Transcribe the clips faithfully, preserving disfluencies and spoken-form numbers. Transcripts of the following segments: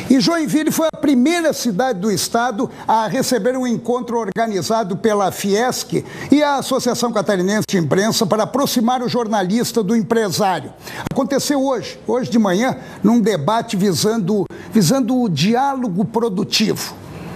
E Joinville foi a primeira cidade do estado a receber um encontro organizado pela Fiesc e a Associação Catarinense de Imprensa para aproximar o jornalista do empresário. Aconteceu hoje, hoje de manhã, num debate visando, visando o diálogo produtivo.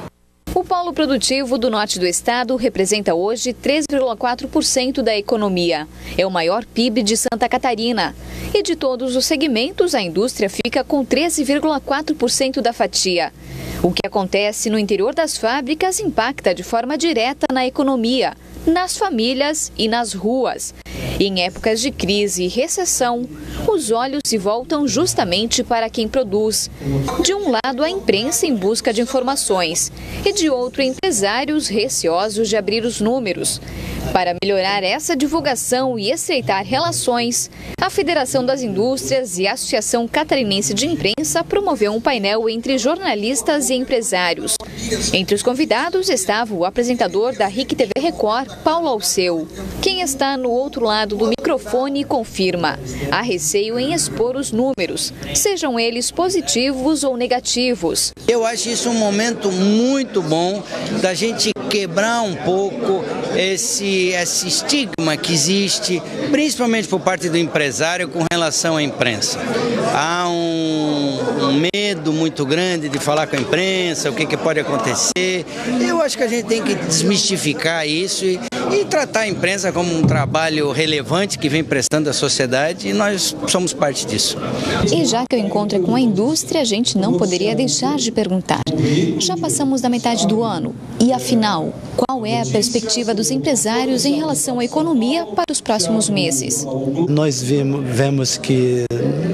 O polo produtivo do norte do estado representa hoje três vírgula quatro por cento da economia. É o maior P I B de Santa Catarina. E de todos os segmentos, a indústria fica com treze vírgula quatro por cento da fatia. O que acontece no interior das fábricas impacta de forma direta na economia, nas famílias e nas ruas. E em épocas de crise e recessão, os olhos se voltam justamente para quem produz. De um lado, a imprensa em busca de informações e de outro, empresários receosos de abrir os números. Para melhorar essa divulgação e estreitar relações, a Federação das Indústrias e a Associação Catarinense de Imprensa promoveu um painel entre jornalistas e empresários. Entre os convidados estava o apresentador da R I C T V Record, Paulo Alceu. Quem está no outro lado do microfone confirma: há receio em expor os números, sejam eles positivos ou negativos. Eu acho isso um momento muito bom da gente quebrar um pouco esse, esse estigma que existe, principalmente por parte do empresário com relação à imprensa. Há um, um medo muito grande de falar com a imprensa, o que, que pode acontecer. Eu acho que a gente tem que desmistificar isso e, e tratar a imprensa como um trabalho relevante que vem prestando à sociedade, e nós somos parte disso. E já que o encontro é com a indústria, a gente não poderia deixar de perguntar. Já passamos da metade do ano e, afinal, qual é a perspectiva dos empresários em relação à economia para os próximos meses? Nós vimos, vemos que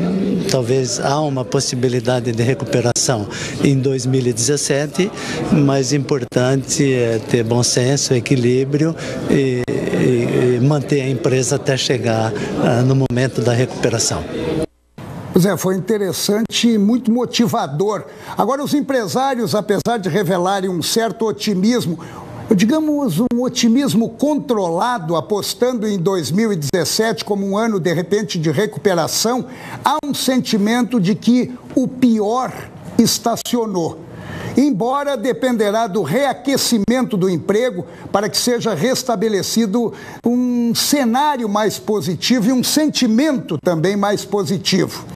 talvez há uma possibilidade de recuperação em dois mil e dezessete, mas importante é ter bom senso, equilíbrio e, e, e manter a empresa até chegar uh, no momento da recuperação. Pois é, foi interessante e muito motivador. Agora, os empresários, apesar de revelarem um certo otimismo, digamos um otimismo controlado, apostando em dois mil e dezessete como um ano, de repente, de recuperação, há um sentimento de que o pior estacionou. Embora dependerá do reaquecimento do emprego para que seja restabelecido um cenário mais positivo e um sentimento também mais positivo.